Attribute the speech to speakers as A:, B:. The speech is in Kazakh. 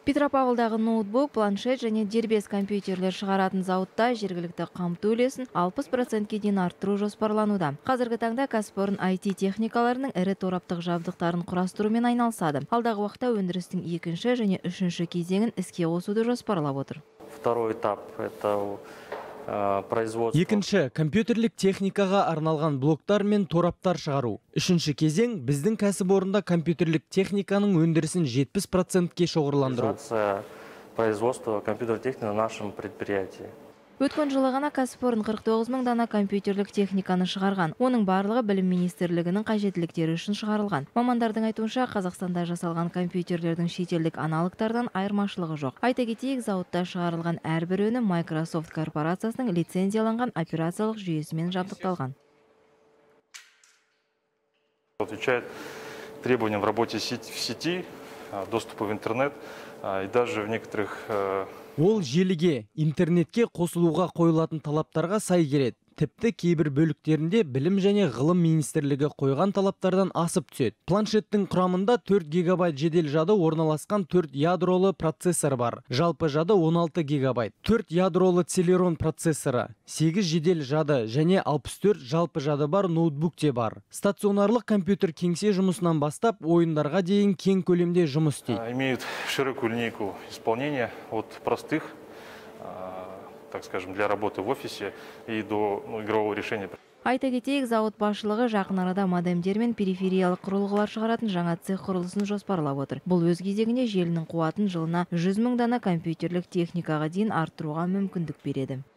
A: Петропавлдағы ноутбук, планшет және дербес компьютерлер шығаратын зауытта жергілікті қамту үлесін 60%-ке дейін арттыру жоспарлануда. Қазіргі таңда кәсіпорын IT техникаларының ірі тораптық жабдықтарын құрастырумен айналысады. Алдағы уақытта өндірістің екінші және үшінші кезеңін іске қосуды жоспарлап отыр.
B: Второй этап – это производство.
C: Екінші, компьютерлік техникаға арналған блоктар мен тораптар шығару. Үшінші кезең біздің кәсіпорында компьютерлік техниканың өндірісін 70%-ке шоғырландыру.
B: Производство компьютерлік техники на нашем предприятии.
A: Өткен жылы ғана кәсіпорын 49 мың дана компьютерлік техниканы шығарған. Оның барлығы білім министрлігінің қажеттіліктері үшін шығарылған. Мамандардың айтуынша, Қазақстанда жасалған компьютерлердің шетелдік аналогтардан айырмашылығы жоқ. Айта кетейік, зауытта шығарылған әрбір өнім Microsoft корпорациясының лицензияланған операциялық жүйесімен жабдықталған.
D: Отвечает требованиям в работе в сети, доступу в интернет и даже в некоторых...
C: Ол желіге, интернетке қосылуға қойылатын талаптарға сай келеді. Тіпті кейбір бөліктерінде білім және ғылым министрлігі қойған талаптардан асып түседі. Планшеттің құрамында 4 гигабайт жедел жады орналасқан 4 ядролы процессор бар. Жалпы жады 16 гигабайт. 4 ядролы Celeron процессоры, 8 жедел жады және 64 жалпы жады бар ноутбук те бар. Стационарлық компьютер кеңсе жұмысынан бастап ойындарға дейін кең көлемде жұмыс істейді.
D: Имеют широкую линейку исполнения от простых, так скажем, для работы в офисе и до игрового решения.
A: Айта кетейік, зауыт басшылығы жақын арада модемдер мен перифериялық құрылғылар шығаратын жаңа цех құрылысын жоспарлап отыр. Бұл өз кезегінде желінің қуатын жылына 100 мың дана компьютерлік техникаға дейін арттыруға мүмкіндік береді.